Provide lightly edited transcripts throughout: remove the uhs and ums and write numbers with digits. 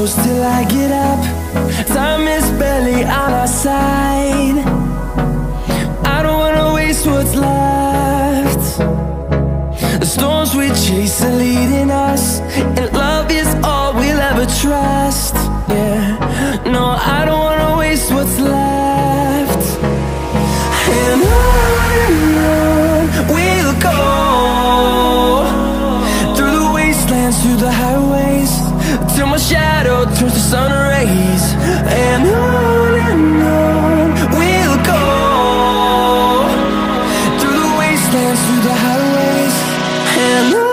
close till I get up. Time is barely on our side. I don't wanna waste what's left. The storms we chase are leading us, and love is all we'll ever trust. Yeah, no, I don't wanna waste what's left. And on we'll go, through the wastelands, through the highways, till my shadow turns to sun rays. And on we'll go, through the wastelands, through the highways, and on we'll go.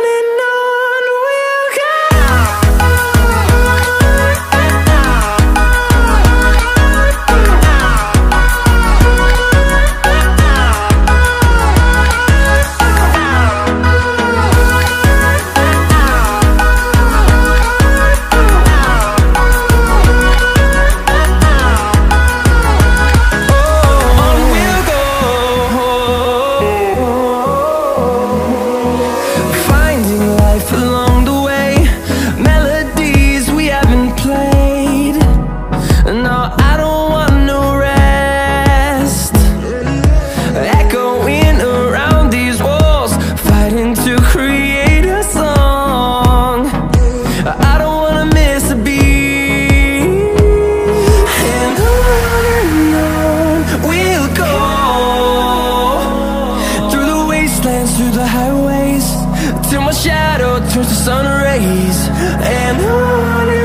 Through the highways, till my shadow turns to sun rays. And on